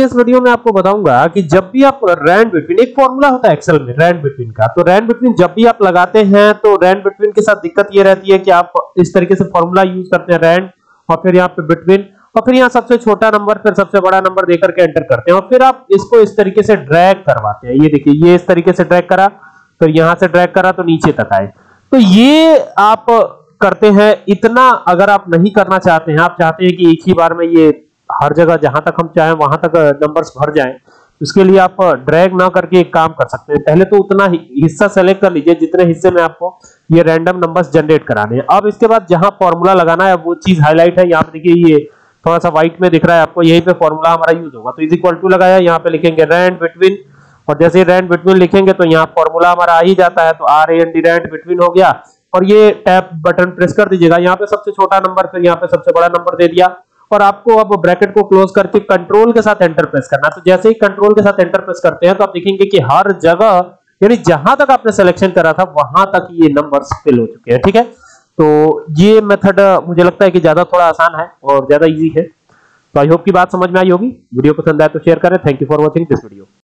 के इस वीडियो में आपको बताऊंगा कि जब भी आप रैंड बिटवीन, एक फॉर्मूला होता है एक्सेल में रैंड बिटवीन का, तो रैंड बिटवीन जब भी आप लगाते हैं तो रैंड बिटवीन के साथ दिक्कत ये रहती है कि आप इस तरीके से फॉर्मूला यूज करते हैं रैंड, और फिर यहाँ पे बिटवीन, और फिर यहाँ सबसे छोटा नंबर फिर सबसे बड़ा नंबर देकर के एंटर करते हैं, और फिर आप इसको इस तरीके से ड्रैग करवाते हैं। ये देखिए, ये इस तरीके से ड्रैग करा, फिर यहां से ड्रैग करा तो नीचे तक आए। तो ये आप करते हैं। इतना अगर आप नहीं करना चाहते हैं, आप चाहते हैं कि एक ही बार में ये हर जगह जहां तक हम चाहें वहां तक नंबर्स भर जाएं, इसके लिए आप ड्रैग ना करके एक काम कर सकते हैं। पहले तो उतना हिस्सा सेलेक्ट कर लीजिए जितने हिस्से में आपको ये रैंडम नंबर्स जनरेट कराने हैं। अब इसके बाद जहां फॉर्मूला लगाना है वो चीज हाईलाइट है, यहाँ पे देखिए ये थोड़ा सा व्हाइट में दिख रहा है आपको, यहीं पे फॉर्मूला हमारा यूज होगा। तो इज इक्वल टू लगाया, यहाँ पे लिखेंगे रैंड बिटवीन, और जैसे ही रैंड बिटवीन लिखेंगे तो यहाँ फॉर्मूला हमारा आ ही जाता है, तो RAND रैंड बिटवीन हो गया। और ये टैब बटन प्रेस कर दीजिएगा, यहाँ पे सबसे छोटा नंबर फिर यहाँ पे सबसे बड़ा नंबर दे दिया, और आपको अब ब्रैकेट को क्लोज करके कंट्रोल के साथ एंटर प्रेस करना। तो जैसे ही कंट्रोल के साथ एंटर प्रेस करते हैं तो आप देखेंगे कि हर जगह, यानी जहां तक आपने सिलेक्शन करा था वहां तक ये नंबर्स फिल हो चुके हैं। ठीक है, तो ये मेथड मुझे लगता है कि ज्यादा थोड़ा आसान है और ज्यादा इजी है। तो आई होप की बात समझ में आई होगी। वीडियो पसंद आए तो शेयर करें। Thank you for watching this video.